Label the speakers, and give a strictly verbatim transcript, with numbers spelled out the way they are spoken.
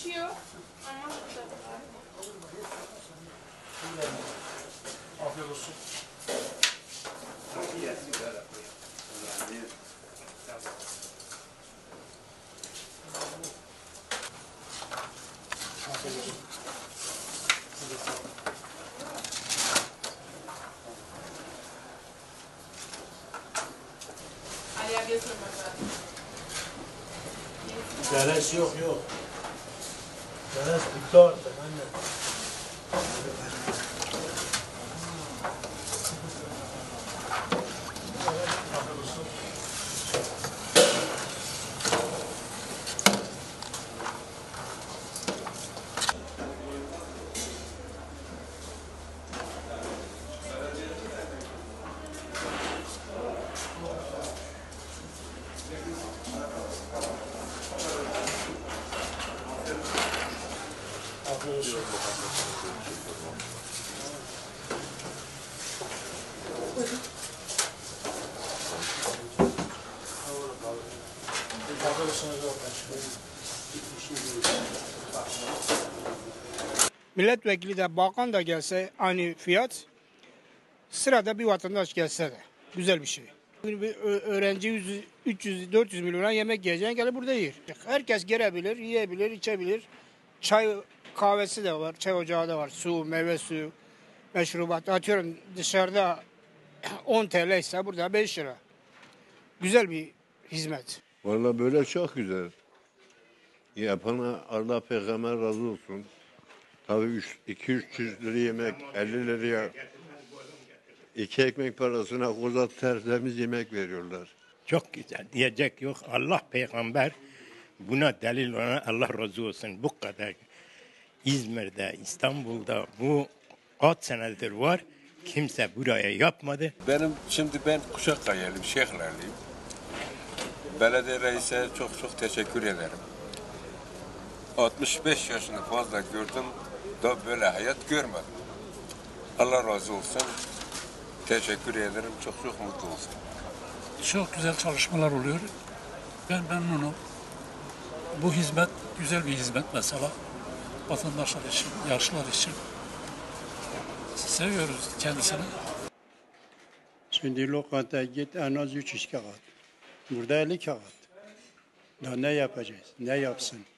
Speaker 1: pişiyor. Ama
Speaker 2: Afiyet olsun. Afiyet olsun.
Speaker 1: Ali abiye sormak lazım.
Speaker 3: Beleş yok yok. Beleş bitti artık anne.
Speaker 2: Afiyet olsun. Afiyet olsun. Afiyet olsun.
Speaker 4: Milletvekili de bakan da gelse aynı fiyat, sırada bir vatandaş gelse de güzel bir şey. Bugün bir ö- öğrenci yüz, üç yüz dört yüz milyona yemek yiyeceğine gelip burada yer. Herkes gelebilir, yiyebilir, içebilir. Çay kahvesi de var, çay ocağı da var, su, meyve suyu, meşrubat. Atıyorum dışarıda on T L ise burada beş lira. Güzel bir hizmet.
Speaker 5: Vallahi böyle çok güzel. Yapana Allah peygamber razı olsun. Tabii iki üç yüz lira yemek, elli liraya iki ekmek parasına kozat tertemiz yemek veriyorlar.
Speaker 6: Çok güzel. Diyecek yok. Allah peygamber buna delil olan Allah razı olsun. Bu kadar İzmir'de, İstanbul'da bu kaç senedir var. Kimse buraya yapmadı.
Speaker 7: Benim şimdi ben Kuşakkayalıyım, Şeyhlerliyim. Belediye reise çok çok teşekkür ederim. altmış beş yaşını fazla gördüm da böyle hayat görmedim. Allah razı olsun. Teşekkür ederim. Çok çok mutlu olsun.
Speaker 2: Çok güzel çalışmalar oluyor. Ben memnunum. Bu hizmet güzel bir hizmet mesela. Vatandaşlar için, yaşlılar için. Seviyoruz kendisini.
Speaker 3: Şimdi lokantaya git en az üç iş kağıt. Burada elli kağıt. Daha ne yapacağız? Ne yapsın?